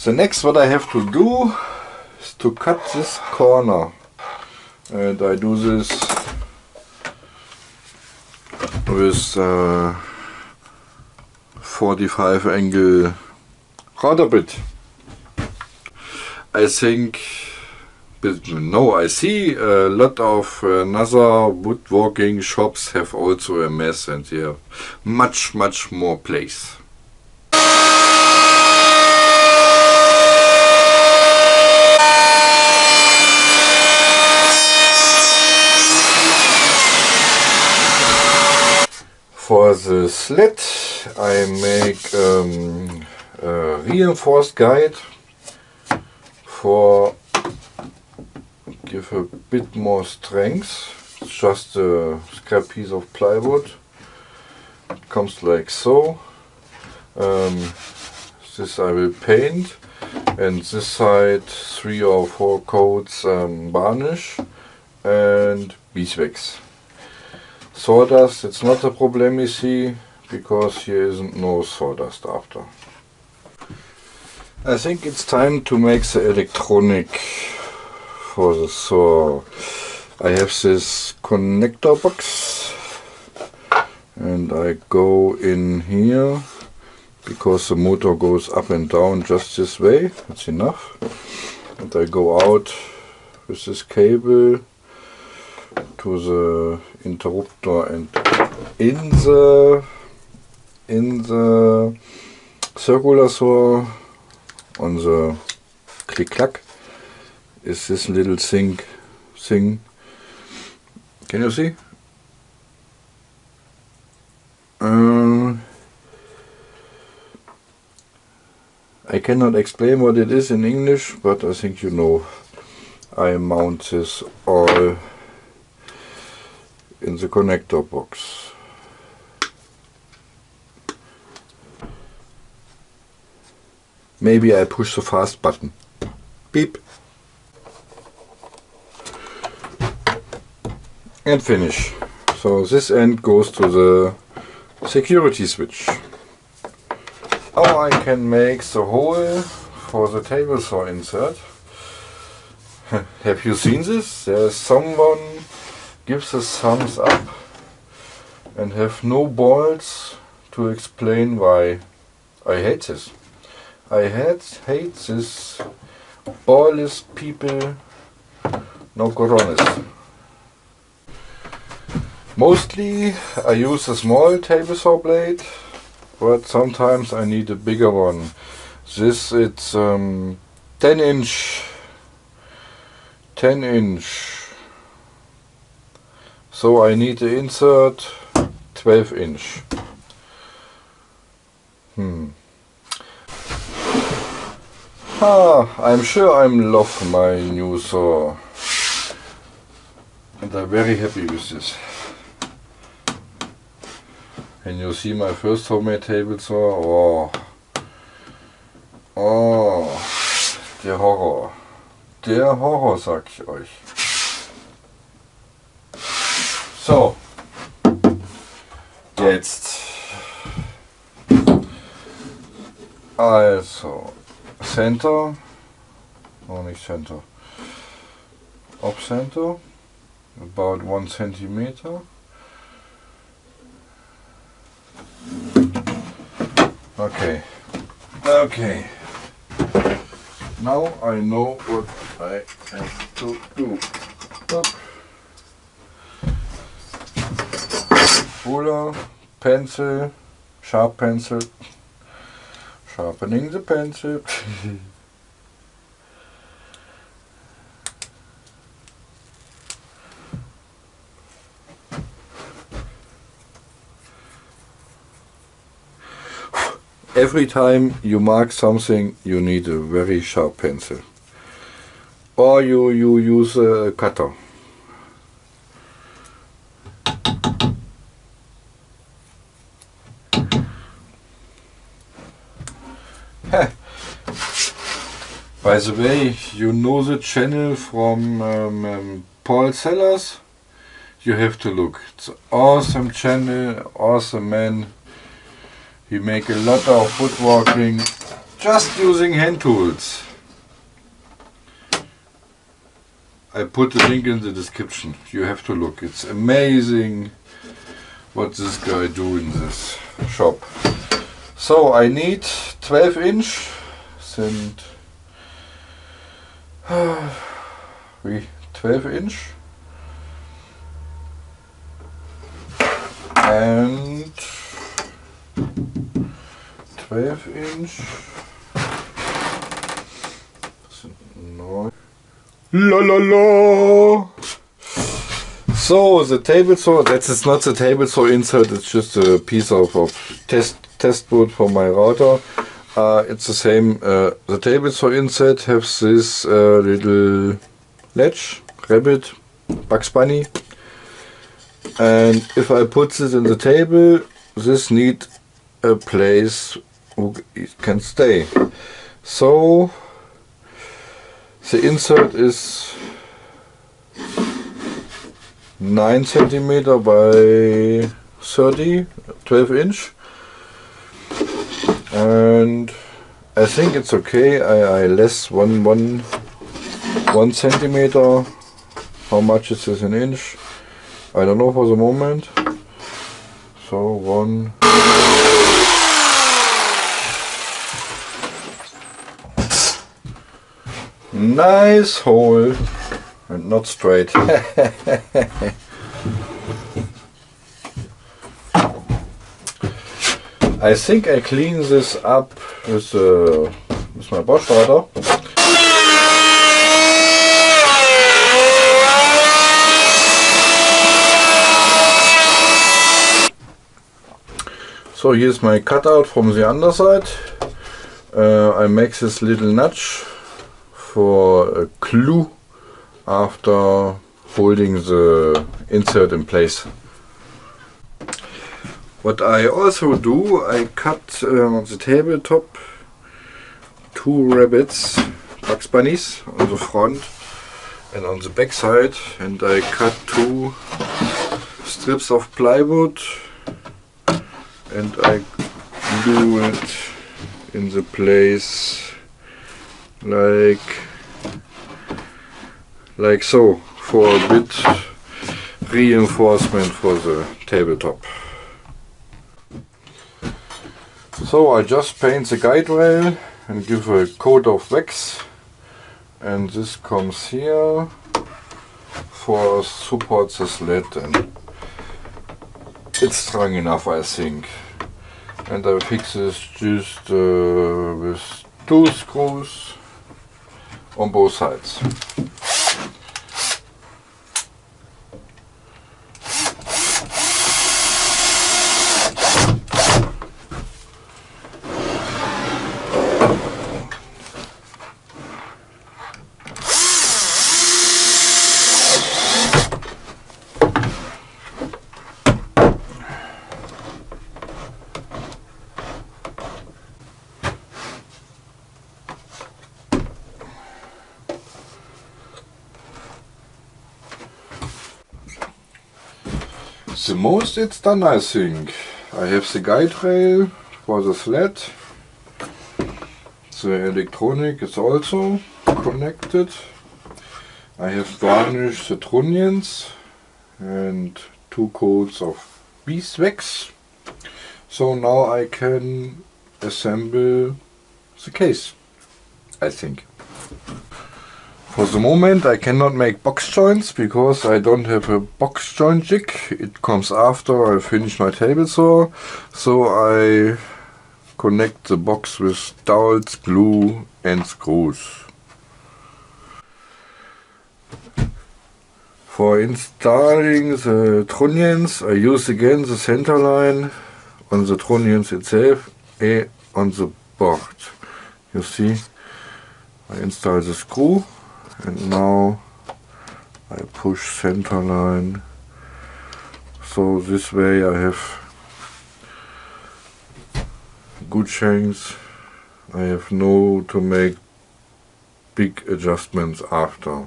The next what I have to do is to cut this corner, and I do this with 45 angle router bit. I think, no, I see a lot of other woodworking shops have also a mess, and they have much more place. For the slit I make a reinforced guide for give a bit more strength. It's just a scrap piece of plywood. It comes like so. This I will paint, and this side 3 or 4 coats varnish and beeswax. Sawdust, it's not a problem, you see, because here isn't no sawdust after. I think it's time to make the electronic for the saw. I have this connector box, and I go in here because the motor goes up and down just this way. That's enough. And I go out with this cable to the interrupter, and in the circular saw on the click clack is this little thing. Can you see? I cannot explain what it is in English, but I think you know. I mount this all in the connector box. Maybe I push the fast button. Beep. And finish. So this end goes to the security switch. Now I can make the hole for the table saw insert. Have you seen this? There's someone gives a thumbs up and have no balls to explain why. I hate this. I hate this ballless people, no coronas. Mostly I use a small table saw blade, but sometimes I need a bigger one. This it's 10 inch. So I need to insert 12 inch. I'm sure I'm love my new saw, and I'm very happy with this. And you see my first homemade table saw. Oh, der Horror. Der Horror, sag ich euch. So, jetzt. Also, Center, nicht Center, Off Center, about 1 centimeter. Okay. Now I know what I have to do. Ruler, pencil, sharp pencil, sharpening the pencil. Every time you mark something, you need a very sharp pencil, or you use a cutter. By the way, you know the channel from Paul Sellers? You have to look. It's an awesome channel, awesome man. He make a lot of woodworking just using hand tools. I put the link in the description. You have to look. It's amazing what this guy do in this shop. So I need 12 inch sind 12 inch and 12 inch no. La la la. So the table saw, that is not the table saw insert, it's just a piece of test board for my router. It's the same. The table saw insert has this little ledge, rabbit, Bugs Bunny, and if I put this in the table, this need a place where it can stay. So the insert is 9 centimeter by 30, 12 inch, and I think it's okay. I less one centimeter. How much is this in inch? I don't know for the moment. So one. Nice hole and not straight. I think I clean this up with my Bosch router. So here's my cutout from the underside. I make this little notch for a clue after holding the insert in place. What I also do, I cut on the tabletop 2 rabbits, Bugs Bunnies, on the front and on the back side, and I cut 2 strips of plywood and I glue it in the place like so, for a bit reinforcement for the tabletop. So I just paint the guide rail and give a coat of wax, and this comes here for support the sled, and it's strong enough, I think. And I fix this just with 2 screws on both sides. The most it's done, I think. I have the guide rail for the sled. The electronic is also connected. I have varnished the trunnions and 2 coats of beeswax. So now I can assemble the case, I think. For the moment I cannot make box joints because I don't have a box joint jig. It comes after I finish my table saw. So I connect the box with dowels, glue and screws. For installing the trunnions I use again the center line on the trunnions itself and on the board. You see, I install the screw. And now I push center line, so this way I have good chance. I have no to make big adjustments after.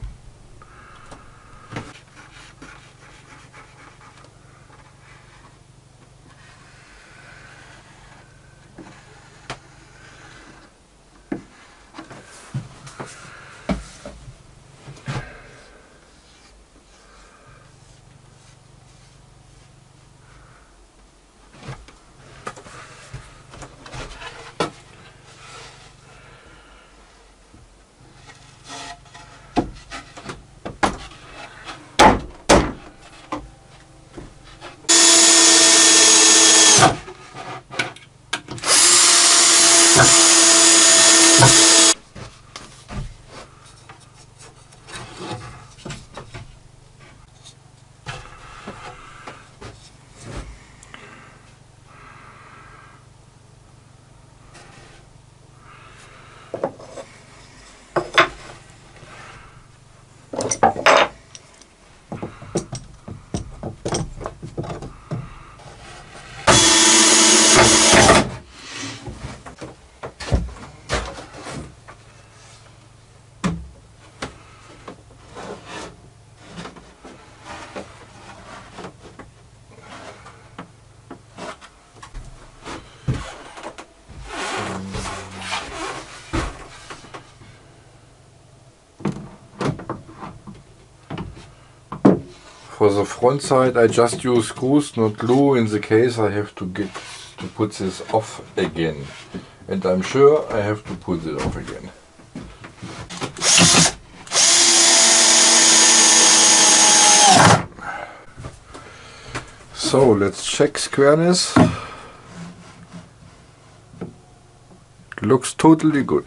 For the front side I just use screws, not glue. In the case I have to put this off again. And I'm sure I have to put it off again. So let's check squareness. Looks totally good.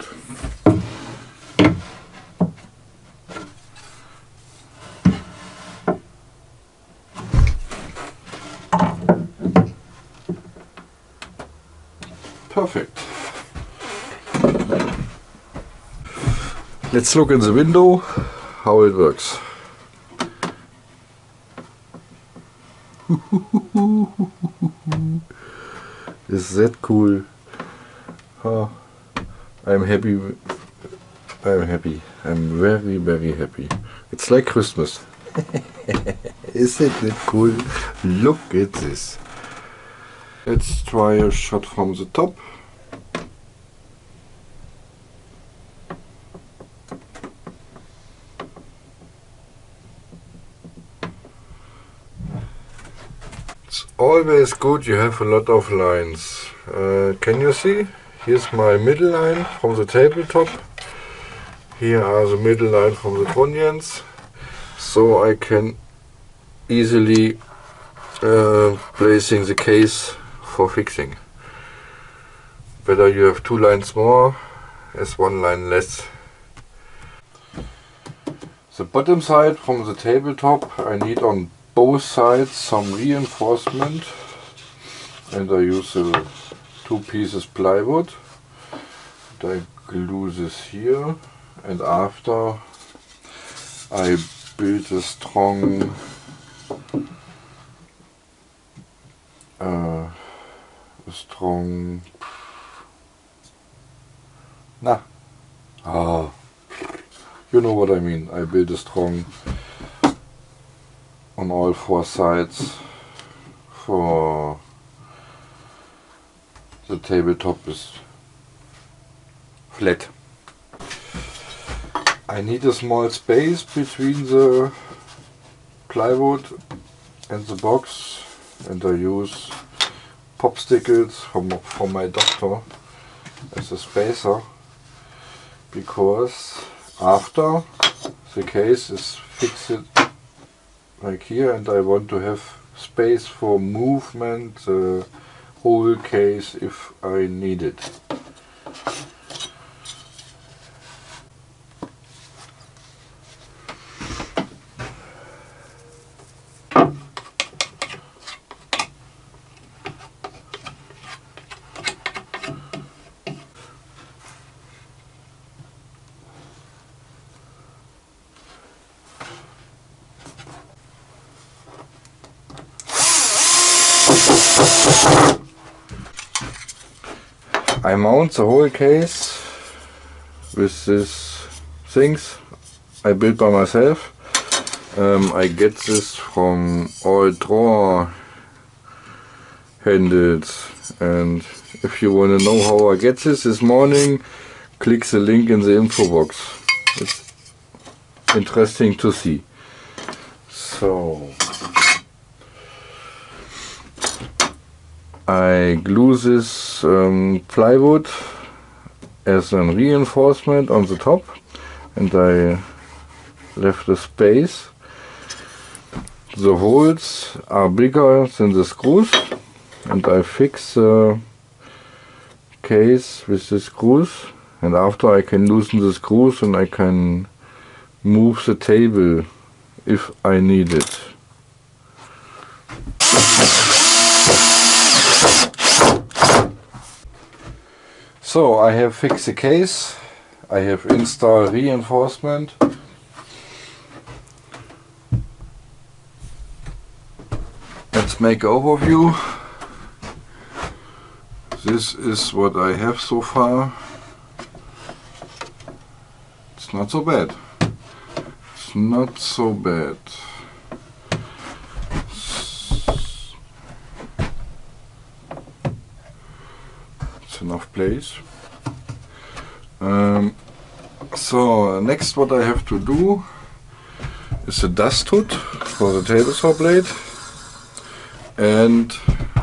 Perfect. Let's look in the window how it works. Is that cool? Oh, I'm happy. I'm happy. I'm very, very happy. It's like Christmas. Isn't it cool? Look at this. Let's try a shot from the top. It's always good you have a lot of lines. Can you see? Here's my middle line from the tabletop. Here are the middle line from the trunnions. So I can easily placing the case for fixing. Better you have 2 lines more as 1 line less. The bottom side from the tabletop I need on both sides some reinforcement, and I use 2 pieces plywood. And I glue this here, and after I build a strong you know what I mean. I build a strong on all 4 sides for the tabletop is flat. I need a small space between the plywood and the box, and I use popsticles from my doctor as a spacer, because after the case is fixed like here and I want to have space for movement the whole case if I need it. I mount the whole case with these things I built by myself. I get this from all drawer handles, and if you want to know how I get this morning, click the link in the info box. It's interesting to see. So I glue this plywood as a reinforcement on the top, and I left a space. The holes are bigger than the screws, and I fix the case with the screws, and after I can loosen the screws and I can move the table if I need it. So I have fixed the case, I have installed reinforcement, let's make an overview. This is what I have so far. It's not so bad. It's not so bad. It's enough place. So next what I have to do is a dust hood for the table saw blade and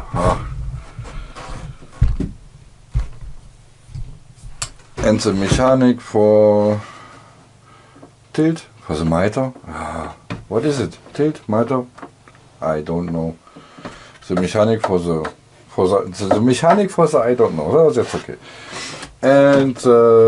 the mechanic for tilt, for the miter. What is it? Tilt, miter? I don't know. The mechanic for the mechanic for the I don't know. Oh, that's okay. And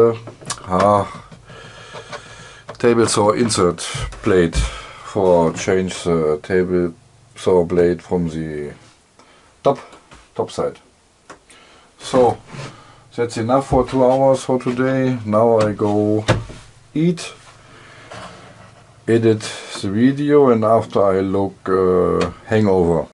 table saw insert plate for change the table saw blade from the top side. So that's enough for 2 hours for today. Now I go eat, edit the video, and after I look hangover.